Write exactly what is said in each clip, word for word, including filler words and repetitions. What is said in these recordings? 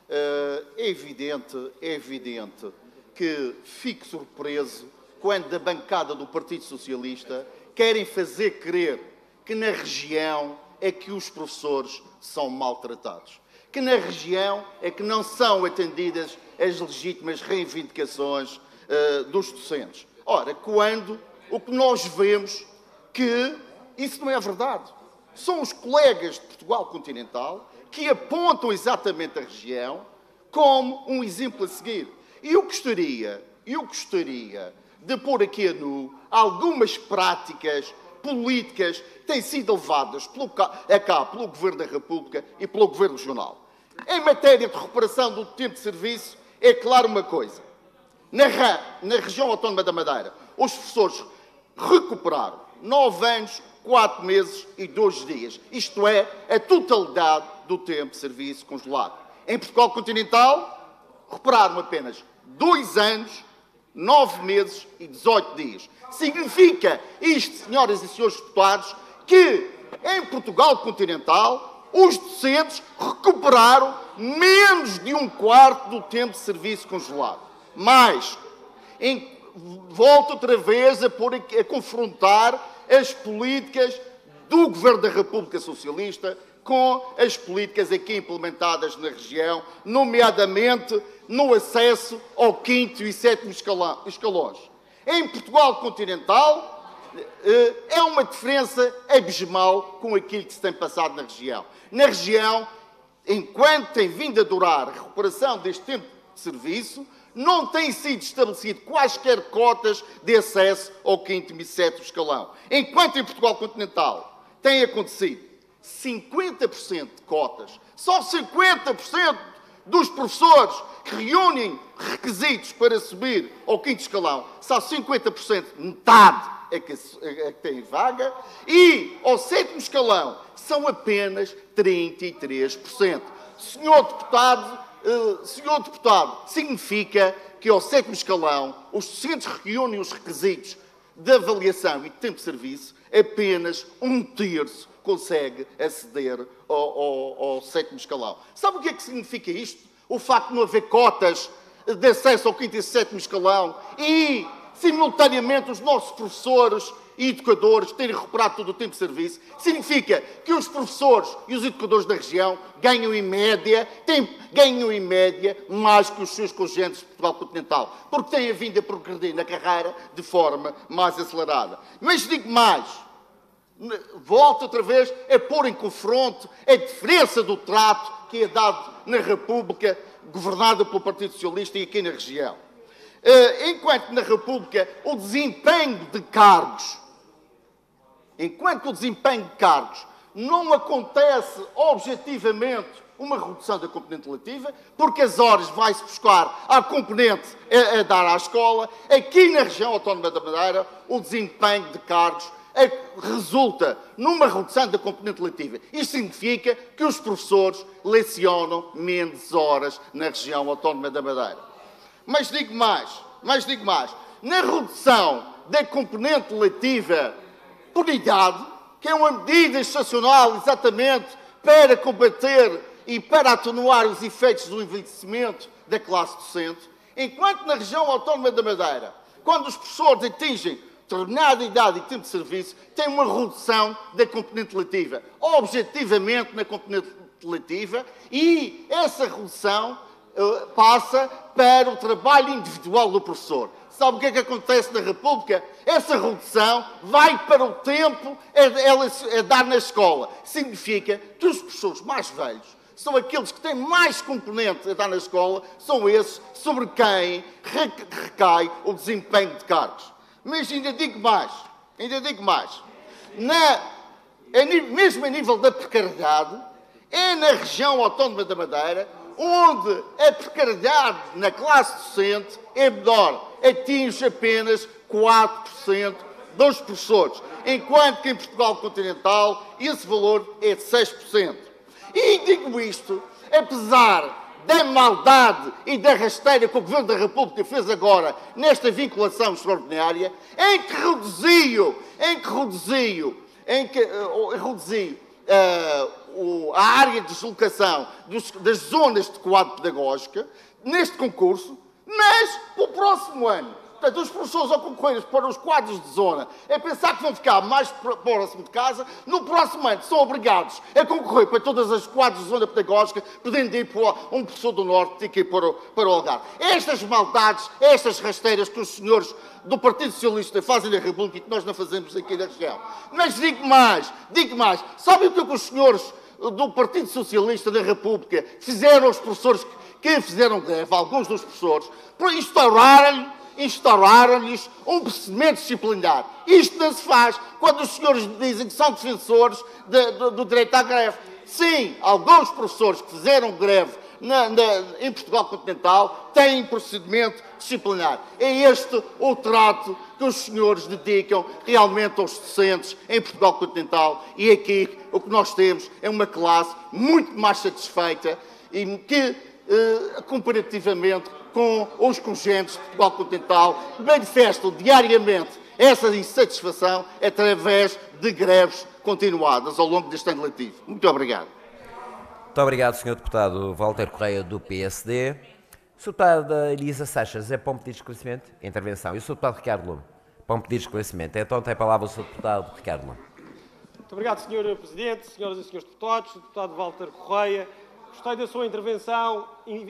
É evidente, é evidente que fico surpreso quando da bancada do Partido Socialista querem fazer crer que na região é que os professores são maltratados, que na região é que não são atendidas as legítimas reivindicações uh, dos docentes. Ora, quando o que nós vemos que isso não é verdade. São os colegas de Portugal Continental que apontam exatamente a região como um exemplo a seguir. E eu gostaria, eu gostaria de pôr aqui a nu algumas práticas políticas que têm sido levadas pelo cá, a cá pelo Governo da República e pelo Governo Regional. Em matéria de recuperação do tempo de serviço, é claro uma coisa. Na, na região autónoma da Madeira, os professores recuperaram nove anos, quatro meses e dois dias. Isto é, a totalidade do tempo de serviço congelado. Em Portugal Continental, recuperaram apenas dois anos, nove meses e dezoito dias. Significa isto, senhoras e senhores deputados, que em Portugal Continental os docentes recuperaram menos de um quarto do tempo de serviço congelado. Mas, em, volto outra vez a, pôr, a confrontar as políticas do Governo da República Socialista com as políticas aqui implementadas na região, nomeadamente no acesso ao quinto e sétimo escalões. Em Portugal Continental, é uma diferença abismal com aquilo que se tem passado na região. Na região, enquanto tem vindo a durar a recuperação deste tempo de serviço, não têm sido estabelecido quaisquer cotas de acesso ao quinto e sétimo escalão. Enquanto em Portugal Continental tem acontecido cinquenta por cento de cotas, só cinquenta por cento dos professores que reúnem requisitos para subir ao quinto escalão, só cinquenta por cento, metade é que, é que tem vaga, e ao sétimo escalão são apenas trinta e três por cento. Senhor deputado, uh, senhor deputado, significa que ao sétimo escalão os docentes reúnem os requisitos de avaliação e de tempo de serviço, apenas um terço consegue aceder ao, ao, ao sétimo escalão. Sabe o que é que significa isto? O facto de não haver cotas de acesso ao quinto e sétimo escalão e, simultaneamente, os nossos professores e educadores terem recuperado todo o tempo de serviço, significa que os professores e os educadores da região ganham em média, têm, ganham em média mais que os seus congêneres de Portugal Continental, porque têm vindo a progredir na carreira de forma mais acelerada. Mas digo mais, volto outra vez a pôr em confronto a diferença do trato que é dado na República, governada pelo Partido Socialista e aqui na região. Enquanto na República o desempenho de cargos, enquanto o desempenho de cargos não acontece objetivamente uma redução da componente relativa, porque as horas vai-se buscar à componente a, a dar à escola, aqui na região autónoma da Madeira o desempenho de cargos resulta numa redução da componente relativa. Isto significa que os professores lecionam menos horas na região autónoma da Madeira. Mas digo mais, mas digo mais. Na redução da componente relativa por idade, que é uma medida excepcional exatamente para combater e para atenuar os efeitos do envelhecimento da classe docente, enquanto na região autónoma da Madeira, quando os professores atingem determinada idade e tempo de serviço, tem uma redução da componente relativa, objetivamente na componente relativa, e essa redução uh, passa para o trabalho individual do professor. Sabe o que é que acontece na República? Essa redução vai para o tempo a, a, a dar na escola. Significa que os professores mais velhos são aqueles que têm mais componente a dar na escola, são esses sobre quem recai o desempenho de cargos. Mas ainda digo mais, ainda digo mais. Na, a, mesmo a nível da precariedade, é na região autónoma da Madeira onde a precariedade na classe docente é menor, atinge apenas quatro por cento dos professores, enquanto que em Portugal Continental esse valor é de seis por cento. E digo isto, apesar da maldade e da rasteira que o Governo da República fez agora nesta vinculação extraordinária, em que reduziu, em que reduziu, em que uh, reduziu uh, o, a área de deslocação dos, das zonas de quadro pedagógica neste concurso, mas para o próximo ano. Portanto, os professores ao concorrer para os quadros de zona é pensar que vão ficar mais próximo de casa. No próximo ano são obrigados a concorrer para todas as quadros de zona pedagógica, podendo ir para um professor do Norte ter que ir para o, para o Algarve. Estas maldades, estas rasteiras que os senhores do Partido Socialista fazem na República e que nós não fazemos aqui na região. Mas digo mais, digo mais. Sabem o que os senhores do Partido Socialista da República fizeram aos professores que fizeram greve, alguns dos professores, para instaurarem instauraram-lhes um procedimento disciplinar. Isto não se faz quando os senhores dizem que são defensores de, de, do direito à greve. Sim, alguns professores que fizeram greve na, na, em Portugal continental têm procedimento disciplinar. É este o trato que os senhores dedicam realmente aos docentes em Portugal continental, e aqui o que nós temos é uma classe muito mais satisfeita e que, eh, comparativamente com os congêneres de Portugal continental, manifestam diariamente essa insatisfação através de greves continuadas ao longo deste ano letivo. Muito obrigado. Muito obrigado, senhor Deputado Walter Correia, do P S D. O senhor Deputado Elisa Seixas, é para um pedido de esclarecimento? Intervenção. E o senhor Deputado Ricardo Lume? Para um pedido de esclarecimento. Então tem a palavra o senhor Deputado Ricardo Lume. Muito obrigado, senhor Presidente, senhoras e senhores deputados, senhor Deputado Walter Correia. Gostei da sua intervenção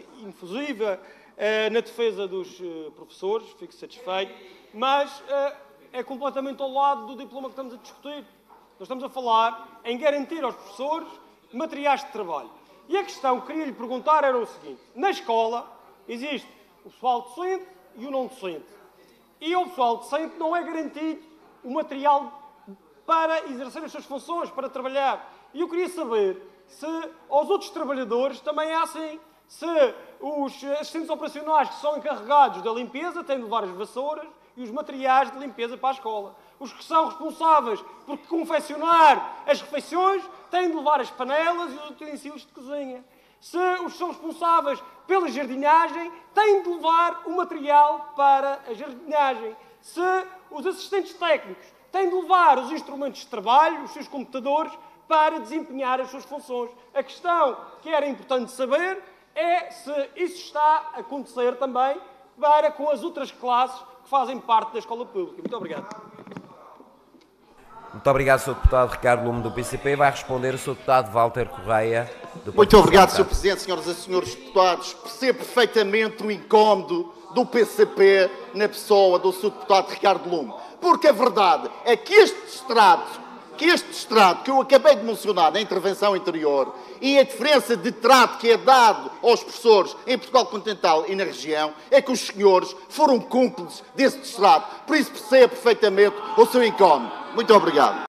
infusiva eh, na defesa dos eh, professores, fico satisfeito, mas eh, é completamente ao lado do diploma que estamos a discutir. Nós estamos a falar em garantir aos professores materiais de trabalho. E a questão que queria lhe perguntar era o seguinte: na escola existe o pessoal docente e o não docente. E ao pessoal docente não é garantido o material para exercer as suas funções, para trabalhar. E eu queria saber se aos outros trabalhadores também é assim. Se os assistentes operacionais que são encarregados da limpeza têm de levar as vassouras e os materiais de limpeza para a escola. Os que são responsáveis por confeccionar as refeições têm de levar as panelas e os utensílios de cozinha. Se os que são responsáveis pela jardinagem têm de levar o material para a jardinagem. Se os assistentes técnicos têm de levar os instrumentos de trabalho, os seus computadores, para desempenhar as suas funções. A questão que era importante saber é se isso está a acontecer também para com as outras classes que fazem parte da escola pública. Muito obrigado. Muito obrigado, senhor Deputado Ricardo Lume, do P C P. Vai responder o senhor Deputado Walter Correia, do Muito obrigado, senhor Presidente, senhoras e senhores deputados. Percebo perfeitamente o incómodo do P C P na pessoa do senhor Deputado Ricardo Lume. Porque a verdade é que este extrato que este extrato que eu acabei de mencionar na intervenção anterior e a diferença de trato que é dado aos professores em Portugal continental e na região é que os senhores foram cúmplices desse extrato. Por isso percebo perfeitamente o seu incómodo. Muito obrigado.